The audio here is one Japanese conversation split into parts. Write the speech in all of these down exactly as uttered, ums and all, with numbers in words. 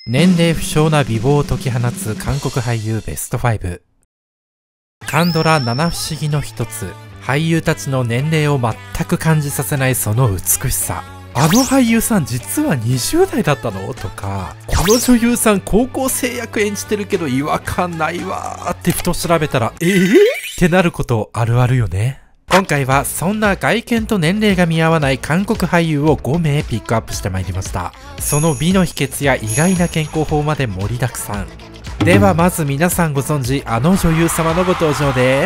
年齢不詳な美貌を解き放つ韓国俳優ベストファイブ。カンドラ七不思議の一つ、俳優たちの年齢を全く感じさせないその美しさ。あの俳優さん実はにじゅう代だったのとか、この女優さん高校生役演じてるけど違和感ないわーってふと調べたら、えー、ってなることあるあるよね。今回はそんな外見と年齢が見合わない韓国俳優をごめいピックアップしてまいりました。その美の秘訣や意外な健康法まで盛りだくさん。ではまず皆さんご存知、あの女優様のご登場です。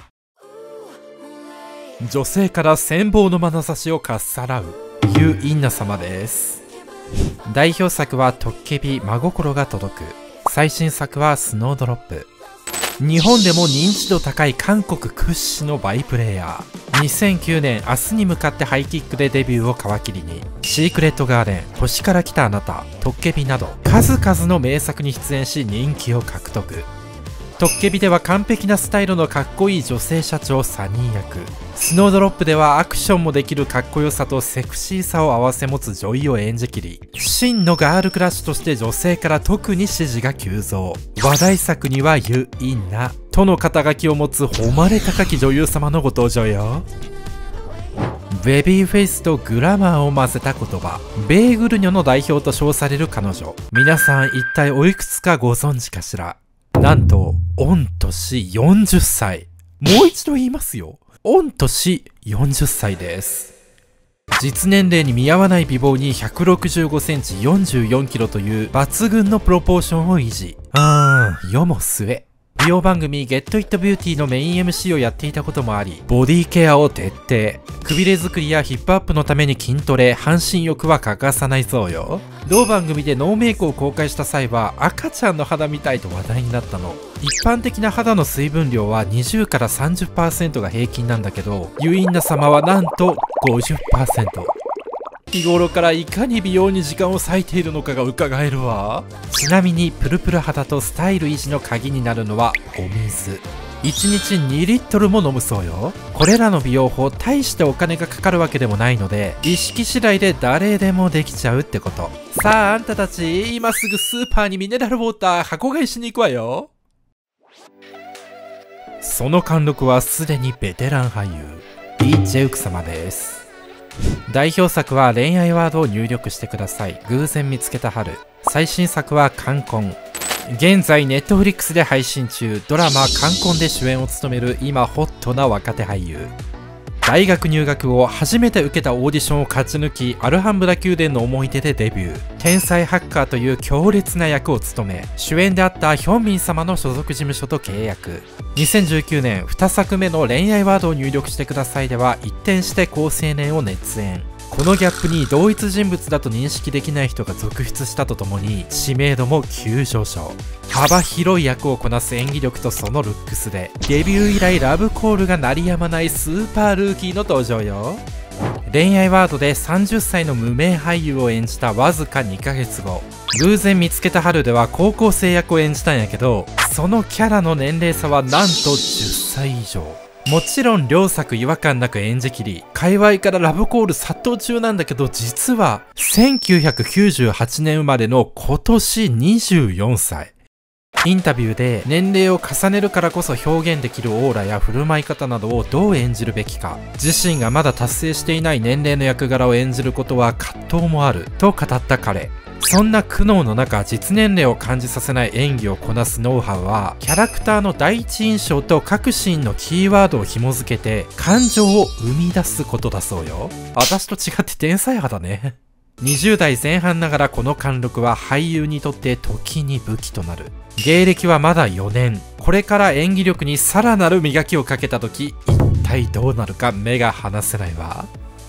女性から羨望の眼差しをかっさらうユ・インナ様です。代表作はトッケビ真心が届く、最新作はスノードロップ。日本でも認知度高い韓国屈指のバイプレイヤー。にせんきゅうねん明日に向かってハイキックでデビューを皮切りに、シークレットガーデン、星から来たあなた、トッケビなど数々の名作に出演し人気を獲得。トッケビでは完璧なスタイルのかっこいい女性社長サニー役、スノードロップではアクションもできるかっこよさとセクシーさを併せ持つ女医を演じきり、真のガールクラッシュとして女性から特に支持が急増。話題作にはユ・インナとの肩書きを持つ誉れ高き女優様のご登場よ。ベビーフェイスとグラマーを混ぜた言葉、ベーグルニョの代表と称される彼女。皆さん一体おいくつかご存知かしら。なんと御年よんじゅっさい。もう一度言いますよ、御年よんじゅっさいです。実年齢に見合わない美貌にひゃくろくじゅうごセンチよんじゅうよんキロという抜群のプロポーションを維持。あー世も末。美容番組 Get It Beauty のメイン エムシー をやっていたこともあり、ボディケアを徹底。くびれ作りやヒップアップのために筋トレ、半身浴は欠かさないそうよ。同番組でノーメイクを公開した際は赤ちゃんの肌みたいと話題になったの。一般的な肌の水分量はにじゅうからさんじゅっパーセント が平均なんだけど、ユインナ様はなんと ごじゅっパーセント。日頃からいかに美容に時間を割いているのかが伺えるわ。ちなみにプルプル肌とスタイル維持の鍵になるのはお水。いちにちにリットルも飲むそうよ。これらの美容法大してお金がかかるわけでもないので、意識次第で誰でもできちゃうってこと。さああんたたち、今すぐスーパーにミネラルウォーター箱買いしに行くわよ。その貫禄はすでにベテラン俳優イ・ジェウク様です。代表作は恋愛ワードを入力してください。偶然見つけた春。最新作は冠婚。現在ネットフリックスで配信中、ドラマ冠婚で主演を務める今ホットな若手俳優。大学入学後初めて受けたオーディションを勝ち抜き、アルハンブラ宮殿の思い出でデビュー。天才ハッカーという強烈な役を務め、主演であったヒョンミン様の所属事務所と契約。にせんじゅうきゅうねんにさくめの恋愛ワードを入力してくださいでは一転して好青年を熱演。このギャップに同一人物だと認識できない人が続出したとともに、知名度も急上昇。幅広い役をこなす演技力とそのルックスで、デビュー以来ラブコールが鳴りやまないスーパールーキーの登場よ。恋愛ワードでさんじゅっさいの無名俳優を演じたわずかにかげつご、偶然見つけた春では高校生役を演じたんやけど、そのキャラの年齢差はなんとじゅっさい以上。もちろん両作違和感なく演じきり、界隈からラブコール殺到中なんだけど、実はせんきゅうひゃくきゅうじゅうはちねん生まれの今年にじゅうよんさい。インタビューで年齢を重ねるからこそ表現できるオーラや振る舞い方などをどう演じるべきか、自身がまだ達成していない年齢の役柄を演じることは葛藤もあると語った彼。そんな苦悩の中、実年齢を感じさせない演技をこなすノウハウは、キャラクターの第一印象と各シーンのキーワードを紐付けて感情を生み出すことだそうよ。私と違って天才派だね。にじゅう代前半ながらこの貫禄は俳優にとって時に武器となる。芸歴はまだよねん。これから演技力にさらなる磨きをかけた時、一体どうなるか目が離せないわ。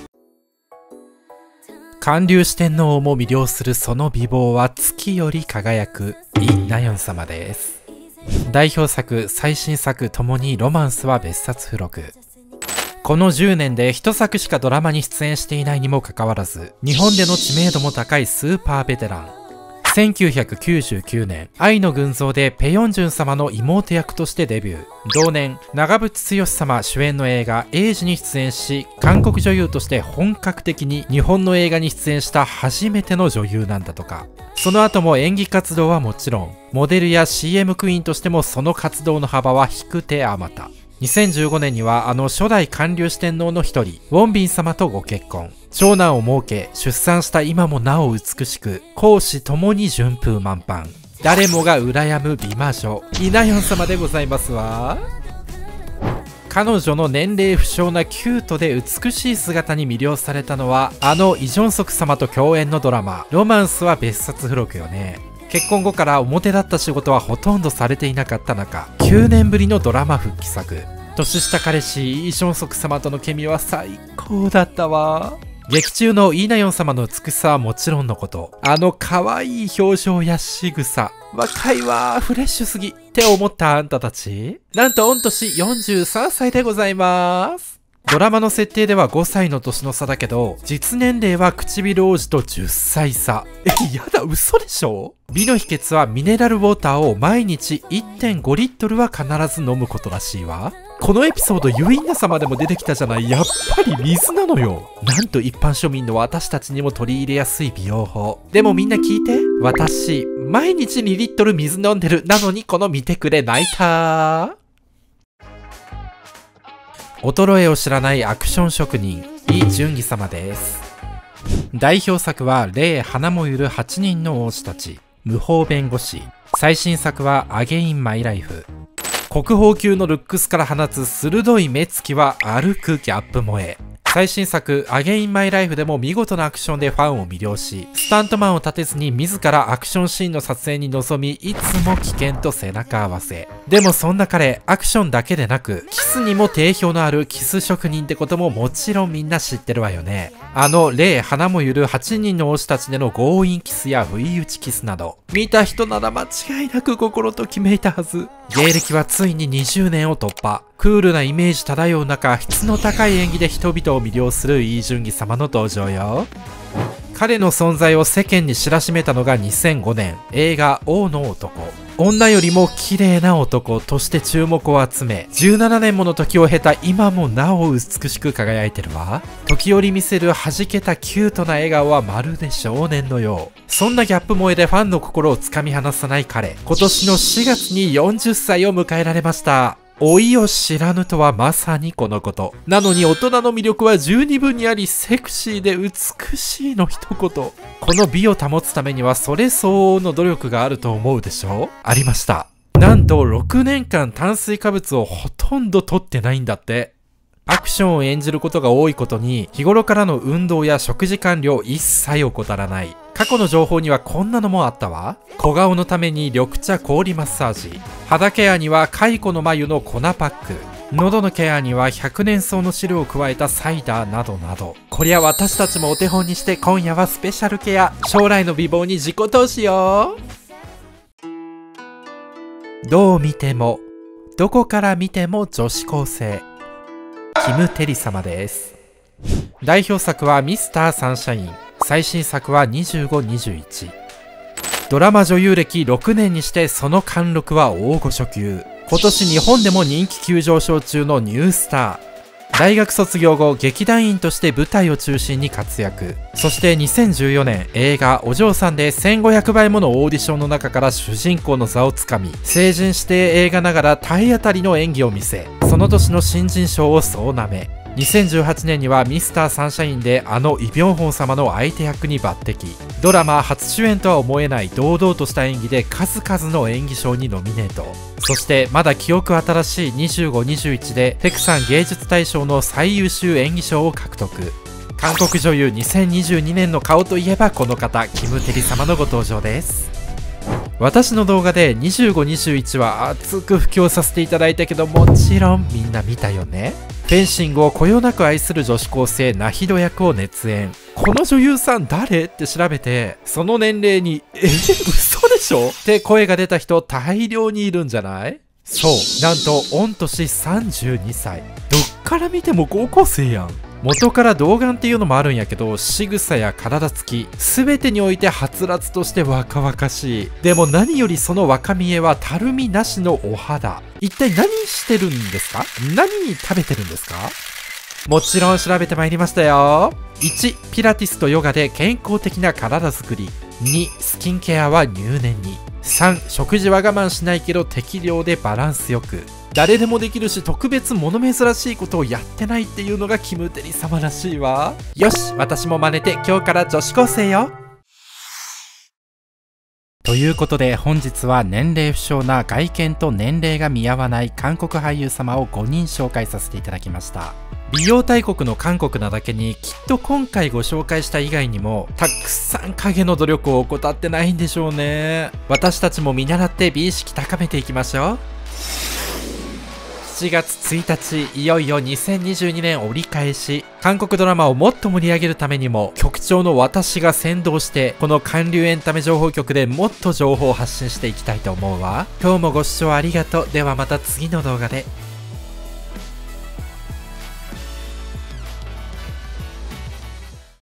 韓流四天王も魅了するその美貌は月より輝くイ・ナヨン様です。代表作、最新作ともにロマンスは別冊付録。このじゅうねんで一作しかドラマに出演していないにもかかわらず、日本での知名度も高いスーパーベテラン。 せんきゅうひゃくきゅうじゅうきゅうねん、愛の群像でペヨンジュン様の妹役としてデビュー。同年、長渕剛様主演の映画「エイジ」に出演し、韓国女優として本格的に日本の映画に出演した初めての女優なんだとか。その後も演技活動はもちろん、モデルや シーエム クイーンとしてもその活動の幅は引く手あまた。にせんじゅうごねんにはあの初代韓流四天王の一人、ウォンビン様とご結婚。長男を設け、出産した今もなお美しく、公私ともに順風満帆。誰もが羨む美魔女、イナヨン様でございますわ。彼女の年齢不詳なキュートで美しい姿に魅了されたのは、あのイ・ジョンソク様と共演のドラマ、ロマンスは別冊付録よね。結婚後から表立った仕事はほとんどされていなかった中、きゅうねんぶりのドラマ復帰作。年下彼氏イ・ジョンソク様とのケミは最高だったわ。劇中のイ・ナヨン様の美しさはもちろんのこと、あの可愛い表情や仕草、若いわ、フレッシュすぎって思ったあんたたち、なんと御年よんじゅうさんさいでございます。ドラマの設定ではごさいの年の差だけど、実年齢は唇王子とじゅっさい差。え、やだ、嘘でしょ？美の秘訣はミネラルウォーターを毎日 いってんごリットルは必ず飲むことらしいわ。このエピソードユインナ様でも出てきたじゃない。やっぱり水なのよ。なんと一般庶民の私たちにも取り入れやすい美容法。でもみんな聞いて。私、毎日にリットル水飲んでる。なのにこの見てくれ泣いた。衰えを知らないアクション職人、イ・ジュンギ様です。代表作は、霊花もゆるはちにんの王子たち、無法弁護士。最新作は、アゲイン・マイ・ライフ。国宝級のルックスから放つ鋭い目つきは歩くギャップ萌え。最新作「アゲインマイライフ」でも見事なアクションでファンを魅了し、スタントマンを立てずに自らアクションシーンの撮影に臨み、いつも危険と背中合わせ。でもそんな彼、アクションだけでなくキスにも定評のあるキス職人ってことももちろんみんな知ってるわよね。あの霊花もゆるはちにんの王子たちでの強引キスや不意打ちキスなど、見た人なら間違いなく心ときめいたはず。芸歴はついににじゅうねんを突破。クールなイメージ漂う中、質の高い演技で人々を魅了するイ・ジュンギ様の登場よ。彼の存在を世間に知らしめたのがにせんごねん、映画「王の男」。女よりも綺麗な男として注目を集め、じゅうななねんもの時を経た今もなお美しく輝いてるわ。時折見せる弾けたキュートな笑顔はまるで少年のよう。そんなギャップ萌えでファンの心をつかみ離さない彼、今年のしがつによんじゅっさいを迎えられました。老いを知らぬとはまさにこのこと。なのに大人の魅力は十二分にあり、セクシーで美しいの一言。この美を保つためにはそれ相応の努力があると思うでしょ？ありました。なんとろくねんかん炭水化物をほとんど摂ってないんだって。アクションを演じることが多いことに、日頃からの運動や食事管理を一切怠らない。過去の情報にはこんなのもあったわ。小顔のために緑茶氷マッサージ。肌ケアには蚕の眉の粉パック。喉のケアには百年草の汁を加えたサイダーなどなど。こりゃ私たちもお手本にして今夜はスペシャルケア。将来の美貌に自己投資よ。どう見ても、どこから見ても女子高生。キム・テリ様です。代表作はミスターサンシャイン。最新作はにじゅうご、にじゅういち。ドラマ女優歴ろくねんにしてその貫禄は大御所級。今年日本でも人気急上昇中のニュースター。大学卒業後、劇団員として舞台を中心に活躍。そしてにせんじゅうよねん、映画お嬢さんでせんごひゃくばいものオーディションの中から主人公の座をつかみ、成人指定映画ながら体当たりの演技を見せ、その年の新人賞を総なめ。にせんじゅうはちねんにはミスターサンシャインであのイ・ビョンホン様の相手役に抜擢。ドラマ初主演とは思えない堂々とした演技で数々の演技賞にノミネート。そしてまだ記憶新しいにじゅうご、にじゅういちでペクサン芸術大賞の最優秀演技賞を獲得。韓国女優にせんにじゅうにねんの顔といえばこの方、キム・テリ様のご登場です。私の動画でにじゅうご、にじゅういちは熱く布教させていただいたけど、もちろんみんな見たよね。フェンシングをこよなく愛する女子高生ナヒド役を熱演。この女優さん誰って調べて、その年齢に「え嘘でしょ?」って声が出た人大量にいるんじゃない？そう、なんと御年さんじゅうにさい。どっから見ても高校生やん。 元から童顔っていうのもあるんやけど、仕草や体つき全てにおいてはつらつとして若々しい。でも何よりその若見えはたるみなしのお肌。一体何してるんですか？何食べてるんですか？もちろん調べてまいりましたよ。いち、ピラティスとヨガで健康的な体づくり。に、スキンケアは入念に。さん、食事は我慢しないけど適量でバランスよく。誰でもできるし特別物珍しいことをやってないっていうのがキムテリ様らしいわ。よし、私も真似て今日から女子高生よ。ということで本日は年齢不詳な外見と年齢が見合わない韓国俳優様をごにん紹介させていただきました。美容大国の韓国なだけにきっと今回ご紹介した以外にもたくさん影の努力を怠ってないんでしょうね。私たちも見習って美意識高めていきましょう。しちがつついたち、いよいよにせんにじゅうにねん折り返し。韓国ドラマをもっと盛り上げるためにも局長の私が先導してこの韓流エンタメ情報局でもっと情報を発信していきたいと思うわ。今日もご視聴ありがとう。ではまた次の動画で。